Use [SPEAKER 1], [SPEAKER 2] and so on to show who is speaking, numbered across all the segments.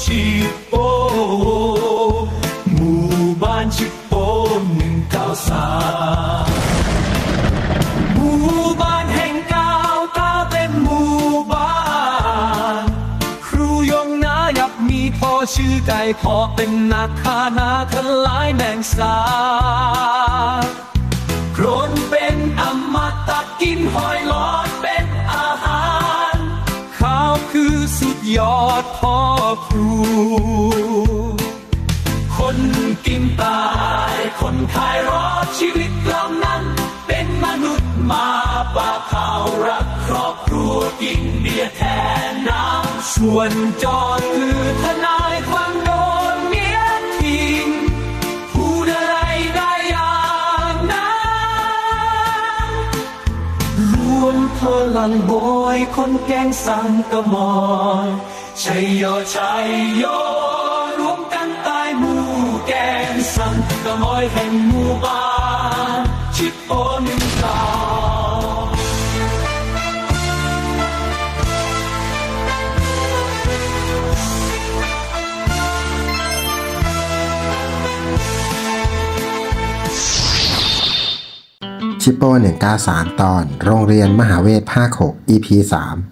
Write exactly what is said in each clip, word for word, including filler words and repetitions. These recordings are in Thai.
[SPEAKER 1] ชิโปหมู่บ้านชิโปหนึ่งเก้าสามหมู่บ้านแห่งก้าวก้าวเป็นหมู่บ้านครูยงนายับมีพ่อชื่อไก่พ่อเป็นนักฆ่านาทลายแมงสาบโกรนเป็นอมตะกินหอยหลอดเป็นอาหารข้าวคือสุดยอดพ่อครูคนกินตายคนขายรอดชีวิตเรานั้นเป็นมนุษย์มาปะเขารักครอบครัวกินเบียร์แทนน้ำส่วนจอดคือทนายความโดนเมียทิ้งพูดอะไรได้อย่างนั้นรวมพลังบอยคนแกงสังกมอนชัยโยชัยโยรวมกันตายหมู่แกงสังกมอยแห่งหมู่บ้านชิปโปหนึ่งสอง
[SPEAKER 2] ชิปโป้หนึ่งเก้าสามตอนโรงเรียนมหาเวทภาคหก อี พี สาม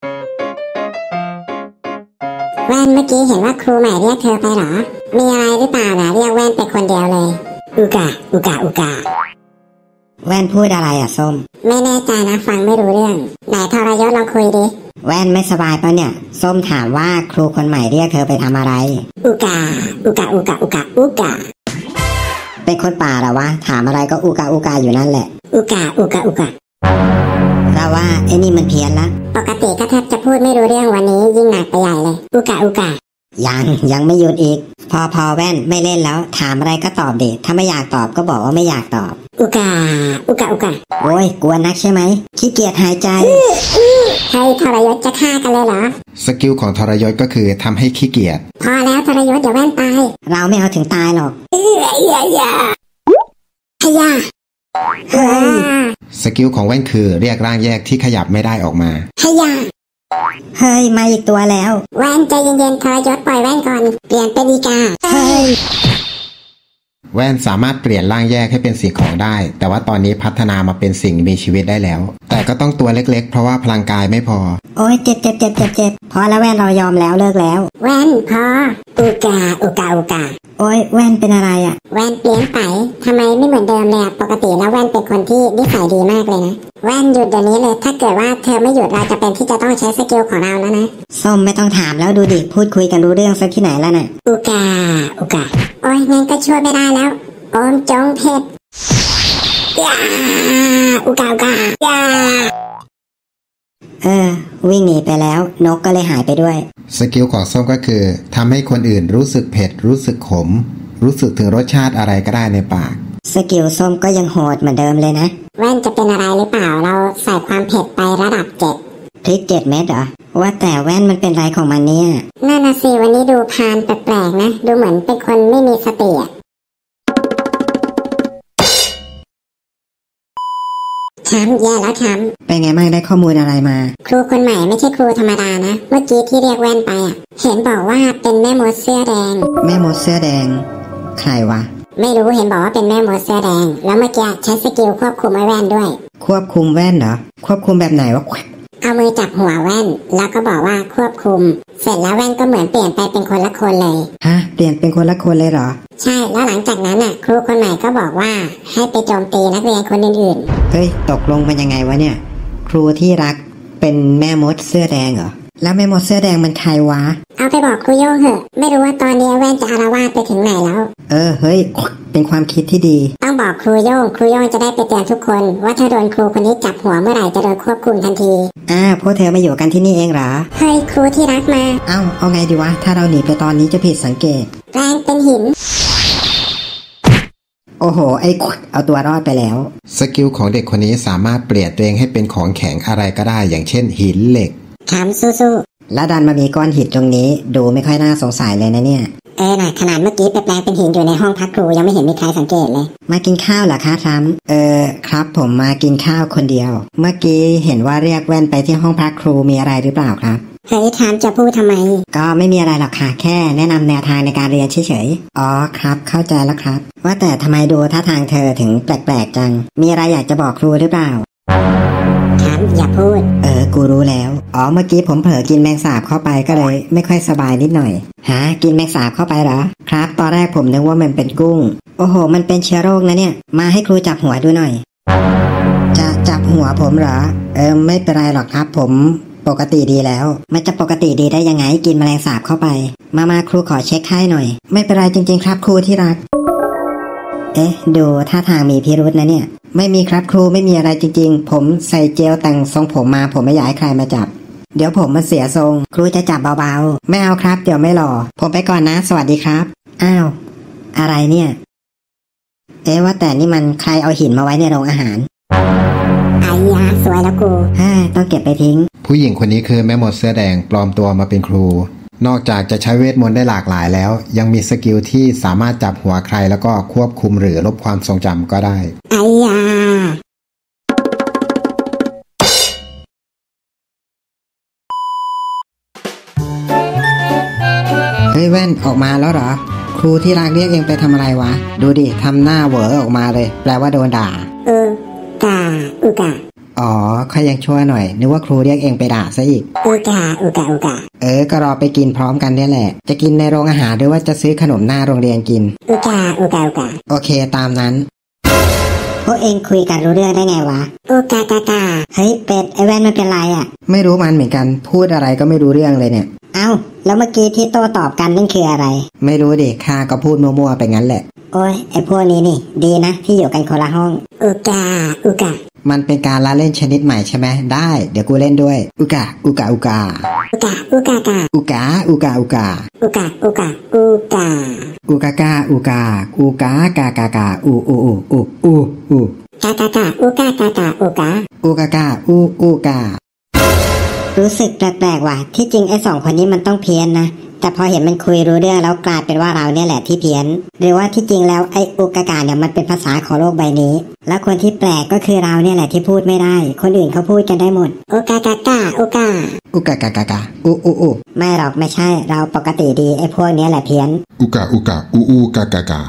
[SPEAKER 3] แว่นเมื่อกี้เห็นว่าครูใหม่เรียกเธอไปหรอมีอะไรหรือเปล่านะเรียกแว่นไปคนเดียวเลยอุกะอุกะอุกะ
[SPEAKER 4] แว่นพูดอะไรอ่ะส้ม
[SPEAKER 3] ไม่แน่ใจนะฟังไม่รู้เรื่องไหนทรยศลองคุยดิ
[SPEAKER 4] แว่นไม่สบายปะเนี่ยส้มถามว่าครูคนใหม่เรียกเธอไปทำอะไร
[SPEAKER 3] อุกะอุกะอุกะอุกะอุกะ
[SPEAKER 4] เป็นคนป่าเหรอวะถามอะไรก็อุกะอุกะอยู่นั่นแหละ
[SPEAKER 3] อุกะอุกะอุกะ
[SPEAKER 4] เราว่าไอ้นี่มันเพี้ยนละ
[SPEAKER 3] ปกติก็แทบจะพูดไม่รู้เรื่องวันนี้ยิ่งหนักไปใหญ่เลยอุกะอุกะ
[SPEAKER 4] ยังยังไม่หยุดอีกพอพอแว่นไม่เล่นแล้วถามอะไรก็ตอบดิถ้าไม่อยากตอบก็บอกว่าไม่อยากตอบ
[SPEAKER 3] อุกะอุกะอุกะ
[SPEAKER 4] โอ้ยกวนนักใช่ไหมขี้เกียจหายใจ
[SPEAKER 3] ให้ทรยศจะฆ่ากันเลยเหรอ
[SPEAKER 2] สกิลของทรยศก็คือทำให้ขี้เกียจ
[SPEAKER 3] พอแล้วทรยศเดี๋ยวแว่นตาย
[SPEAKER 4] เราไม่เอาถึงตายหรอก
[SPEAKER 3] เอ้ยอย่าอย่าขยะ
[SPEAKER 4] เฮ้ย
[SPEAKER 2] สกิลของแว่นคือเรียกร่างแยกที่ขยับไม่ได้ออกมา
[SPEAKER 3] ขยะ
[SPEAKER 4] เฮ้ยมาอีกตัวแล้ว
[SPEAKER 3] แว่นใจเย็นๆทรยศปล่อยแว่นก่อนเปลี่ยนเป็นอีกา
[SPEAKER 4] เฮ้ย
[SPEAKER 2] แว่นสามารถเปลี่ยนร่างแยกให้เป็นสิ่งของได้แต่ว่าตอนนี้พัฒนามาเป็นสิ่งมีชีวิตได้แล้วแต่ก็ต้องตัวเล็กๆเพราะว่าพลังกายไม่พอ
[SPEAKER 4] โอ้ยเจ็บเจ็บเจ็บเจ็บเจ็บพอแล้วแว่นเรายอมแล้วเลิกแล้ว
[SPEAKER 3] แว่นพออุกาอุกาอุกา
[SPEAKER 4] โอ้ยแว่นเป็นอะไรอ่ะ
[SPEAKER 3] แว่นเปลี่ยนไปทำไมไม่เหมือนเดิมเลยปกติแล้วแว่นเป็นคนที่นิสัยดีมากเลยนะแว่นหยุดเดี๋ยวนี้เลยถ้าเกิดว่าเธอไม่หยุดเราจะเป็นที่จะต้องใช้สกิลของเราแล้วนะ
[SPEAKER 4] ส้มไม่ต้องถามแล้วดูดิพูดคุยกันรู้เรื่องสักที่ไหนแล้วน่ะ
[SPEAKER 3] อุกาอุกาโอ้ยงั้นก็ช่วยไม่ได้แล้วโอมจงเพชรยาอุกาอุกายา
[SPEAKER 4] เออวิ่งหนีไปแล้วนกก็เลยหายไปด้วย
[SPEAKER 2] สกิลของส้มก็คือทำให้คนอื่นรู้สึกเผ็ดรู้สึกขมรู้สึกถึงรสชาติอะไรก็ได้ในปาก
[SPEAKER 4] สกิลส้มก็ยังโหดเหมือนเดิมเลยนะ
[SPEAKER 3] แว่นจะเป็นอะไรหรือเปล่าเราใส่ความเผ็ดไประดับเจ็ด
[SPEAKER 4] พริกเจ็ดเม็ดเหรอว่าแต่แว่นมันเป็นไรของมันเนี่ย
[SPEAKER 3] นั่นน่ะสิวันนี้ดูพานแปลกๆนะดูเหมือนเป็นคนไม่มีสติช้ำแย่แล้วช้ำ
[SPEAKER 4] เป็นไงบ้างได้ข้อมูลอะไรมา
[SPEAKER 3] ครูคนใหม่ไม่ใช่ครูธรรมดานะเมื่อกี้ที่เรียกแว่นไปอ่ะเห็นบอกว่าเป็นแม่มดเสื้อแดง
[SPEAKER 4] แม่มดเสื้อแดงใครวะ
[SPEAKER 3] ไม่รู้เห็นบอกว่าเป็นแม่มดเสื้อแดงแล้วเมื่อกี้ใช้สกิลควบคุมไอ้แว่นด้วย
[SPEAKER 4] ควบคุมแว่นเหรอควบคุมแบบไหนวะ
[SPEAKER 3] เอามือจับหัวแว่นแล้วก็บอกว่าควบคุมเสร็จแล้วแว่นก็เหมือนเปลี่ยนไปเป็นคนละคนเลย
[SPEAKER 4] ฮะเปลี่ยนเป็นคนละคนเลยเหรอ
[SPEAKER 3] ใช่แล้วหลังจากนั้นน่ะครูคนใหม่ก็บอกว่าให้ไปโจมตีนักเรียนคนอื่น
[SPEAKER 4] ๆเฮ้ยตกลงเป็นยังไงวะเนี่ยครูที่รักเป็นแม่มดเสื้อแดงเหรอแล้วแม่มดเสื้อแดงมันใครวะ
[SPEAKER 3] เอาไปบอกครูโย่งเหอะไม่รู้ว่าตอนนี้แว่นจะอาละวาดไปถึงไหนแล้ว
[SPEAKER 4] เออเฮ้ยเป็นความคิดที่ดี
[SPEAKER 3] ต้องบอกครูโย่งครูโย่งจะได้ไปเตือนทุกคนว่าถ้าโดนครูคนนี้จับหัวเมื่อไหร่จะโดนควบคุมทันที
[SPEAKER 4] อ่าพวกเธอมาอยู่กันที่นี่เองเหรอ
[SPEAKER 3] เฮ้ยครูที่รักมา
[SPEAKER 4] เอ้าเอาไงดีวะถ้าเราหนีไปตอนนี้จะผิดสังเกต
[SPEAKER 3] แรงเป็นหิน
[SPEAKER 4] โอ้โหไอ้เอาตัวรอดไปแล้ว
[SPEAKER 2] สกิลของเด็กคนนี้สามารถเปลี่ยนตัวเองให้เป็นของแข็งอะไรก็ได้อย่างเช่นหินเหล็ก
[SPEAKER 3] ถามสู้
[SPEAKER 4] ๆแล้วดันมามีก้อนหินตรงนี้ดูไม่ค่อยน่าสงสัยเลยนะเนี่ย
[SPEAKER 3] เออน่ะขนาดเมื่อกี้ไปแปลงเป็นหินอยู่ในห้องพักครูยังไม่เห็นมีใครสังเกตเลย
[SPEAKER 4] มากินข้าวเหรอคะทรัมป์เออครับผมมากินข้าวคนเดียวเมื่อกี้เห็นว่าเรียกแว่นไปที่ห้องพักครูมีอะไรหรือเปล่าครับ
[SPEAKER 3] เฮ้ยถามจะพูดทำไม
[SPEAKER 4] ก็ไม่มีอะไรหรอกค่ะแค่แนะนำแนวทางในการเรียนเฉยๆอ๋อครับเข้าใจแล้วครับว่าแต่ทำไมดูท่าทางเธอถึงแปลกๆจังมีอะไรอยากจะบอกครูหรือเปล่า
[SPEAKER 3] ถามอย่าพูด
[SPEAKER 4] เออกูรู้แล้วอ๋อเมื่อกี้ผมเผลอกินแมงสาบเข้าไปก็เลยไม่ค่อยสบายนิดหน่อยฮะกินแมงสาบเข้าไปเหรอครับตอนแรกผมนึกว่ามันเป็นกุ้งโอ้โหมันเป็นเชื้อโรคนะเนี่ยมาให้ครูจับหัวดูหน่อยจะจับหัวผมเหรอเออไม่เป็นไรหรอกครับผมปกติดีแล้วมันจะปกติดีได้ยังไงกินแมลงสาบเข้าไปมามาครูขอเช็คไข้หน่อยไม่เป็นไรจริงๆครับครูที่รักเอ๊ะดูท่าทางมีพิรุธนะเนี่ยไม่มีครับครูไม่มีอะไรจริงๆผมใส่เจลแต่งทรงผมมาผมไม่อยากให้ใครมาจับเดี๋ยวผมมาเสียทรงครูจะจับเบาๆไม่เอาครับเดี๋ยวไม่หล่อผมไปก่อนนะสวัสดีครับอ้าวอะไรเนี่ยเอ๊ะว่าแต่นี่มันใครเอาหินมาไว้ในโรงอาหาร
[SPEAKER 3] ไอ้ยาสวยแล้วกู
[SPEAKER 4] ฮ่าต้องเก็บไปทิ้ง
[SPEAKER 2] ผู้หญิงคนนี้คือแม่มดเสื้อแดงปลอมตัวมาเป็นครูนอกจากจะใช้เวทมนต์ได้หลากหลายแล้วยังมีสกิลที่สามารถจับหัวใครแล้วก็ควบคุมหรือลบความทรงจำก็ได้
[SPEAKER 3] ไอ้ยา
[SPEAKER 4] เฮ้ยแว่นออกมาแล้วเหรอครูที่รักเรียกเองไปทำอะไรวะดูดิทำหน้าเหวอออกมาเลยแปลว่าโดนด่า
[SPEAKER 3] เออกาอุกา
[SPEAKER 4] อ๋อค่อยยังช่วยหน่อยนึกว่าครูเรียกเองไปด่าซะอีก
[SPEAKER 3] อุกาอุกาอุกา
[SPEAKER 4] เออก็รอไปกินพร้อมกันเนี่ยแหละจะกินในโรงอาหารหรือว่าจะซื้อขนมหน้าโรงเรียนกิน
[SPEAKER 3] อุกาอุกาอุกา
[SPEAKER 4] โอเคตามนั้น
[SPEAKER 3] พวกเองคุยกันรู้เรื่องได้ไงวะอุกากากาเฮ้ยเป็ดไอแว่นมันเป็นไรอ่ะ
[SPEAKER 4] ไม่รู้มันเหมือนกันพูดอะไรก็ไม่รู้เรื่องเลยเนี่ย
[SPEAKER 3] เอ้าแล้วเมื่อกี้ที่โต้ตอบกันนั่นคืออะไร
[SPEAKER 4] ไม่รู้ดิข้าก็พูดมั่วๆไปงั้นแหละ
[SPEAKER 3] โอ้ยไอพวกนี้นี่ดีนะที่อยู่กันคนละห้องอุกาอุกา
[SPEAKER 4] มันเป็นการละเล่นชนิดใหม่ใช่ไหมได้เดี๋ยวกูเล่นด้วยอุกาอุกาอุกา
[SPEAKER 3] อุกาอุกากา
[SPEAKER 4] อุกาอุกาอุกา
[SPEAKER 3] อุกาอุกาอุกา
[SPEAKER 4] อุกากาอุกาอุกากากากาอูอูอูอูอูอู
[SPEAKER 3] กากากาอุกากากาอุกา
[SPEAKER 4] อุกากาอูอูกา
[SPEAKER 3] รู้สึกแปลกๆว่ะที่จริงไอ้สองคนนี้มันต้องเพี้ยนนะแต่พอเห็นมันคุยรู้เรื่องแล้วกลายเป็นว่าเราเนี่ยแหละที่เพี้ยนหรือว่าที่จริงแล้วไอ้อุกากาเนี่ยมันเป็นภาษาของโลกใบนี้แล้วคนที่แปลกก็คือเราเนี่ยแหละที่พูดไม่ได้คนอื่นเขาพูดกันได้หมดอุกากากาอุกา
[SPEAKER 4] อุกากากากาอูอูอู
[SPEAKER 3] ไม่หรอกไม่ใช่เราปกติดีไอ้พวกนี้แหละเพี้ยน
[SPEAKER 5] อุกาอุกาอูอูกากากา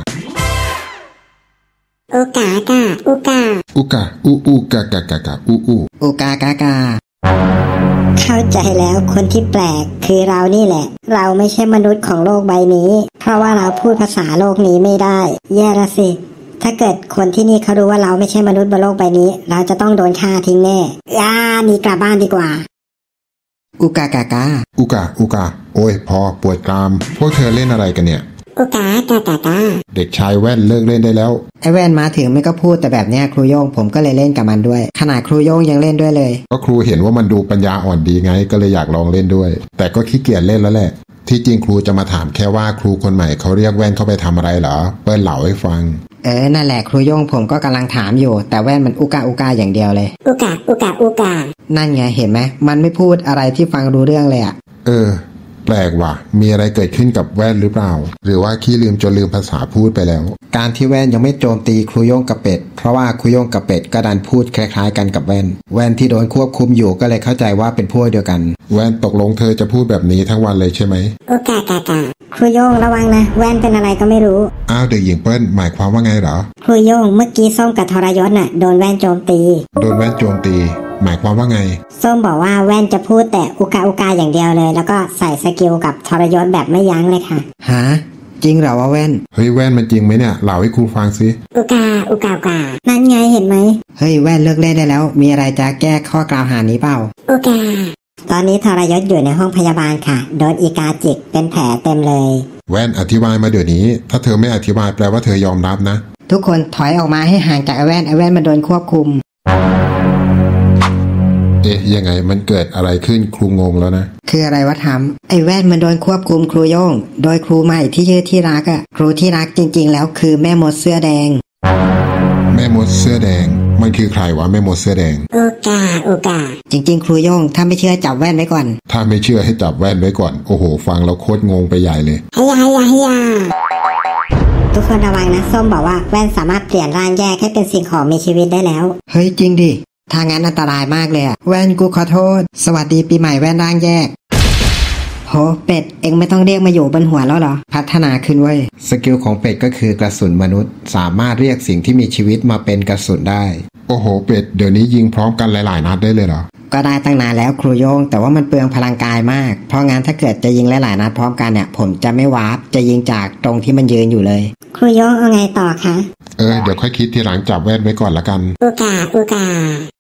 [SPEAKER 3] อุกากาอุกา
[SPEAKER 5] อุกาอูอูกากากากาอูอู
[SPEAKER 4] อุกากากา
[SPEAKER 3] เข้าใจแล้วคนที่แปลกคือเรานี่แหละเราไม่ใช่มนุษย์ของโลกใบนี้เพราะว่าเราพูดภาษาโลกนี้ไม่ได้แย่ละสิถ้าเกิดคนที่นี่เขารู้ว่าเราไม่ใช่มนุษย์บนโลกใบนี้เราจะต้องโดนฆ่าทิ้งแน่ย่านี่กลับบ้านดีกว่า
[SPEAKER 4] อุกากากา
[SPEAKER 5] อุกาอุกาโอ้ยพอปวดกรามพวกเธอเล่นอะไรกันเนี่ย
[SPEAKER 3] อุกากากากา
[SPEAKER 5] เด็กชายแว่นเลิกเล่นได้แล้ว
[SPEAKER 4] ไอ้แว่นมาถึงไม่ก็พูดแต่แบบเนี้ยครูโย่งผมก็เลยเล่นกับมันด้วยขนาดครูโย่งยังเล่นด้วยเลย
[SPEAKER 5] ก็ครูเห็นว่ามันดูปัญญาอ่อนดีไงก็เลยอยากลองเล่นด้วยแต่ก็ขี้เกียจเล่นแล้วแหละที่จริงครูจะมาถามแค่ว่าครูคนใหม่เขาเรียกแว่นเข้าไปทำอะไรเหรอเปิ้ลเล่าให้ฟัง
[SPEAKER 4] เออนั่นแหละครูโย่งผมก็กำลังถามอยู่แต่แว่นมันอุกาอุกาอย่างเดียวเลย
[SPEAKER 3] อุกาอุกาอุกา
[SPEAKER 4] นั่นไงเห็นไหมมันไม่พูดอะไรที่ฟังรู้เรื่องเลยอ่ะ
[SPEAKER 5] เออแปลกว่ะมีอะไรเกิดขึ้นกับแว่นหรือเปล่าหรือว่าขี้ลืมจนลืมภาษาพูดไปแล้ว
[SPEAKER 2] การที่แว่นยังไม่โจมตีครูโย่งกับเป็ดเพราะว่าครูโย่งกับเป็ดก็ดันพูดคล้ายๆกันกับแว่นแว่นที่โดนควบคุมอยู่ก็เลยเข้าใจว่าเป็นพวกเดียวกัน
[SPEAKER 5] แว่นตกลงเธอจะพูดแบบนี้ทั้งวันเลยใช่ไหม
[SPEAKER 3] โอกากากาครูโย่งระวังนะแว่นเป็นอะไรก็ไม่รู้
[SPEAKER 5] อ้าวเด็กหญิงเปิ้ลหมายความว่าไงเหรอ
[SPEAKER 3] ครูโย่งเมื่อกี้ส้มกับทรยศน่ะโดนแว่นโจมตี
[SPEAKER 5] โดนแว่นโจมตีหมายความว่าไง
[SPEAKER 3] ส้มบอกว่าแว่นจะพูดแต่อุกาอุกาอย่างเดียวเลยแล้วก็ใส่สกิลกับทรยศแบบไม่ยั้งเลยค่ะ
[SPEAKER 4] ฮะจริงเหรอวะแว่น
[SPEAKER 5] เฮ้ยแว่นมันจริงไหมเนี่ยเล่าให้ครูฟังสิ
[SPEAKER 3] อุกาอุกาอุกานั่นไงเห็นไหม
[SPEAKER 4] เฮ้ยแว่นเลิกเล่นได้แล้วมีอะไรจะแก้ข้อกล่าวหานี้เปล่า
[SPEAKER 3] อุกาตอนนี้ทรยศอยู่ในห้องพยาบาลค่ะโดนอีกาจิกเป็นแผลเต็มเลย
[SPEAKER 5] แว่นอธิบายมาเดี๋ยวนี้ถ้าเธอไม่อธิบายแปลว่าเธอยอมรับนะ
[SPEAKER 4] ทุกคนถอยออกมาให้ห่างจากไอ้แว่นไอ้แว่นมันโดนควบคุม
[SPEAKER 5] เอ๊ะยังไงมันเกิดอะไรขึ้นครูงงแล้วนะ
[SPEAKER 4] คืออะไรวะทำไอ้แว่นมันโดนควบคุมครูโย่งโดยครูใหม่ที่ชื่อที่รักอะครูที่รักจริงๆแล้วคือแม่มดเสื้อแดง
[SPEAKER 5] แม่มดเสื้อแดงมันคือใครวะแม่มดเสื้อแดง
[SPEAKER 3] โอกาโอกา
[SPEAKER 4] จริงๆครูโย่งถ้าไม่เชื่อจับแว่นไว้ก่อน
[SPEAKER 5] ถ้าไม่เชื่อให้จับแว่นไว้ก่อนโอ้โหฟังแล้วโคตรงงไปใหญ่เลย
[SPEAKER 3] ฮยาฮยาฮยาทุกคนระวังนะส้มบอกว่าแว่นสามารถเปลี่ยนร่างแยกให้เป็นสิ่งของมีชีวิตได้แล้ว
[SPEAKER 4] เฮ้ยจริงดิถ้างั้นอันตรายมากเลยอะแว่นกูขอโทษสวัสดีปีใหม่แว่นร่างแยกโหเป็ดเอ็งไม่ต้องเรียกมาอยู่บนหัวแล้วเหรอพัฒนาขึ้นเว้ย
[SPEAKER 2] สกิลของเป็ดก็คือกระสุนมนุษย์สามารถเรียกสิ่งที่มีชีวิตมาเป็นกระสุนได้
[SPEAKER 5] โอ้โหเป็ดเดี๋ยวนี้ยิงพร้อมกันหลายๆนัดได้เลยเหรอ
[SPEAKER 4] ก็ได้ตั้งนานแล้วครูโยงแต่ว่ามันเปลืองพลังกายมากเพราะงั้นถ้าเกิดจะยิงหลายๆนัดพร้อมกันเนี่ยผมจะไม่วาร์ปจะยิงจากตรงที่มันยืนอยู่เลย
[SPEAKER 3] ครูโยงเอาไงต่อคะ
[SPEAKER 5] เออเดี๋ยวค่อยคิดทีหลังจับแว่นไว้ก่อนละกัน
[SPEAKER 3] อุกาอุกา